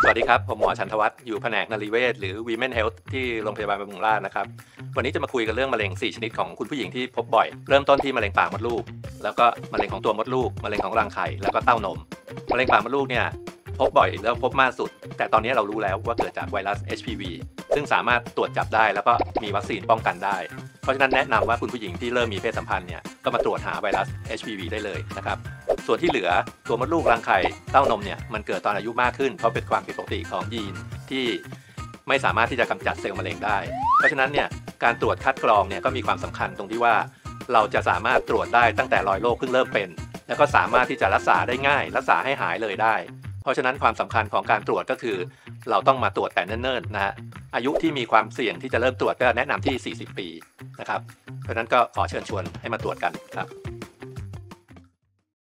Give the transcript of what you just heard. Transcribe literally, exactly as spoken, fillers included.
สวัสดีครับผมหมอชันทวัฒน์อยู่แผนกนรีเวชหรือ Women Health ที่โรงพยาบาลบำรุงราษฎร์นะครับวันนี้จะมาคุยกันเรื่องมะเร็งสี่ชนิดของคุณผู้หญิงที่พบบ่อยเริ่มต้นที่มะเร็งปากมดลูกแล้วก็มะเร็งของตัวมดลูกมะเร็งของรังไข่แล้วก็เต้านมมะเร็งปากมดลูกเนี่ยพบบ่อยแล้วพบมากสุดแต่ตอนนี้เรารู้แล้วว่าเกิดจากไวรัส เอช พี วี ซึ่งสามารถตรวจจับได้แล้วก็มีวัคซีนป้องกันได้เพราะฉะนั้นแนะนำว่าคุณผู้หญิงที่เริ่มมีเพศสัมพันธ์เนี่ยก็มาตรวจหาไวรัส เอช พี วี ได้เลยนะครับส่วนที่เหลือตัวมดลูกรังไข่เต้านมเนี่ยมันเกิดตอนอายุมากขึ้นเพราะเป็นความผิดปกติของยีนที่ไม่สามารถที่จะกำจัดเซลล์มะเร็งได้เพราะฉะนั้นเนี่ยการตรวจคัดกรองเนี่ยก็มีความสำคัญตรงที่ว่าเราจะสามารถตรวจได้ตั้งแต่รอยโรคเพิ่งเริ่มเป็นแล้วก็สามารถที่จะรักษาได้ง่ายรักษาให้หายเลยได้เพราะฉะนั้นความสำคัญของการตรวจก็คือเราต้องมาตรวจแต่เนิ่นๆนะฮะอายุที่มีความเสี่ยงที่จะเริ่มตรวจก็แนะนำที่สี่สิบปีนะครับเพราะฉะนั้นก็ขอเชิญชวนให้มาตรวจกันครับ